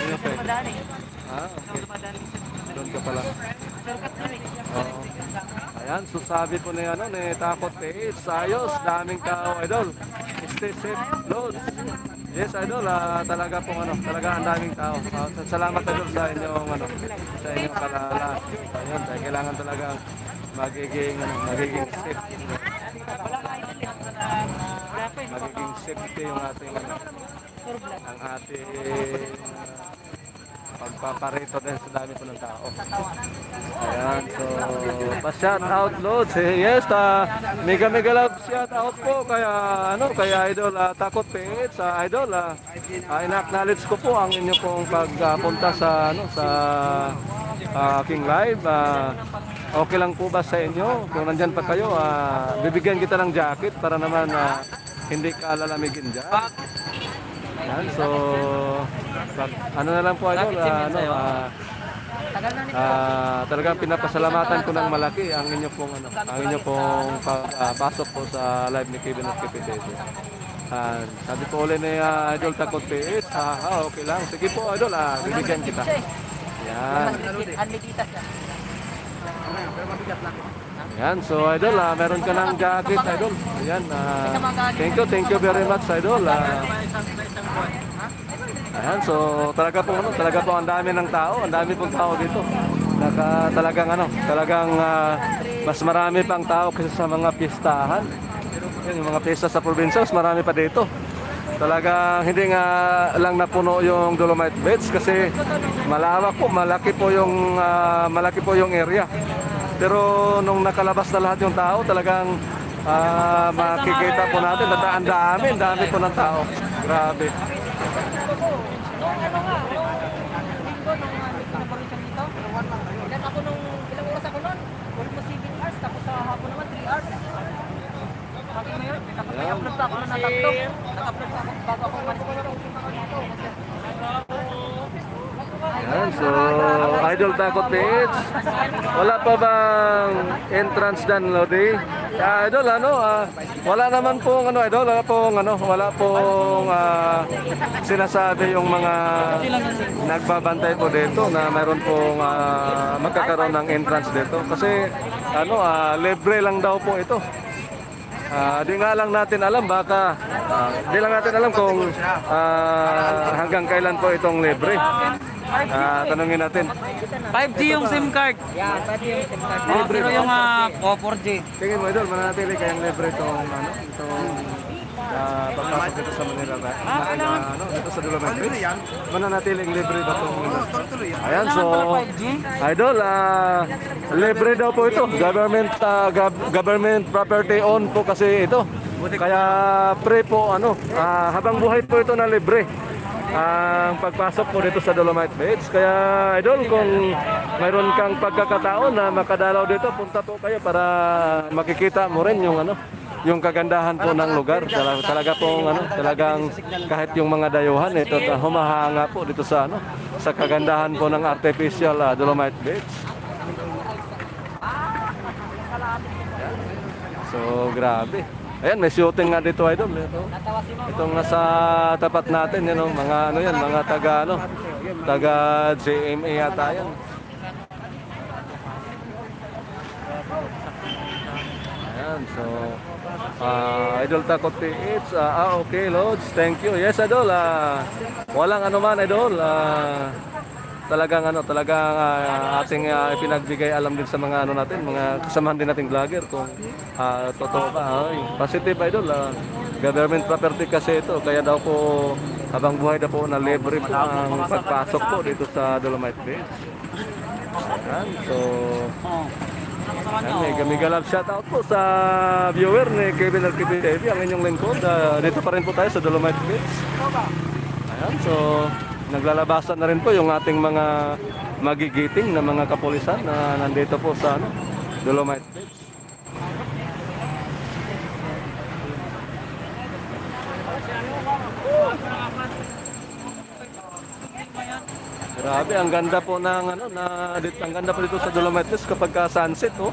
Okay. Madani. Okay. Madani. Doon ka pala. Shortcut lang eh. Oo. Ayan, so sabi po ni, ni Takot Tiis, ayos, daming tao, idol. Stay safe, loads. Yes, idol, talaga pong talaga ang daming tao. Salamat idol sa inyong, sa inyong kalala. Ayun, dahil kailangan talaga magiging safe. Magiging safety yung ating, ang ating pagpaparito dahil sa dami po ng tao. Ayan, so pa-shout out loads. Yes, mega love shout out po kaya kaya idol Takot Tiis, idol ina-acknowledge ko po ang inyo pong pagpunta sa sa aking live. Okay lang po ba sa inyo kung nandyan pa kayo, bibigyan kita ng jacket para naman hindi ka lalamigin dyan. Yan, so na lang po idol, talagang pinapasalamatan ko ng malaki ang inyo pong pasok po sa live ni Kevin at Kipitete. Sabi po ulit ni idol Takot Tiis, okay lang, sige po idol, bibigyan kita. Yan. Yan, so idol, meron ka ng jacket idol. Ayan, thank you very much idol. Ayan, so talaga po ang dami ng tao, ang dami pong tao dito. Talagang mas marami pang tao kaysa sa mga pistahan. Yung mga pista sa probinsya, mas marami pa dito. Talagang hindi nga lang napuno yung Dolomite Beds kasi malawak po, malaki po yung area. Pero nung nakalabas na lahat yung tao, talagang makikita po natin na ang dami po ng tao. Grabe. Ako nung ilang oras ako nun, almost 7 hours, tapos sa hapon naman 3 hours. Bakit na yun? Tapos nag-upload pa ako na natatlo. Nag-upload pa ako bago ako umalis ko. Yan, so idol Takot Tiis, wala pa bang entrance dyan, Lodi? Idol, wala naman pong idol, wala pong sinasabi yung mga nagbabantay po dito na mayroon pong magkakaroon ng entrance dito. Kasi libre lang daw po ito. Di nga lang natin alam, di lang natin alam kung hanggang kailan po itong libre. Tanungin natin. 5G yung SIM card. Yeah, pati yung SIM card. Pero yung 4G. Tingin mo idol, mananatili kayang libre itong pagpasok dito sa Manila ba? Dito sa Dolomite Beds. Mananatiling libre ba itong Ayan, so idol, libre daw po ito. Government property owned po kasi ito. Kaya pre po habang buhay po ito na libre ang pagpasok po dito sa Dolomite Beds. Kaya idol, kung mayroon kang pagkakataon na makadalaw dito, punta po kayo para makikita mo rin yung kagandahan po ng lugar. Talaga pong talagang kahit yung mga dayuhan ito humahanga po dito sa sa kagandahan po ng artificial Dolomite Beds. So grabe. Ayan, may shooting nga dito idol. Itong nasa tapat natin, mga mga taga GMA yata yan. Ayan, so idol Takot Tiis, okay loads, thank you. Yes idol, walang anuman idol. Talagang ating ipinagbigay alam din sa mga natin, mga kasamahan din nating vlogger kung totoo ba. Positive idol, government property kasi ito, kaya daw po habang buhay daw po na libre po ang pagpasok po dito sa Dolomite Beds. Ayan, so mega love shout out po sa viewer ni Kevin RKB TV, ang inyong lingkod. Dito pa rin po tayo sa Dolomite Beds. Ayan, so naglalabasan na rin po yung ating mga magigiting na mga kapulisan na nandito po sa Dolomite Beds. Grabe, ang ganda po ng ang ganda po dito sa Dolomite Beds kapag sunset, oh.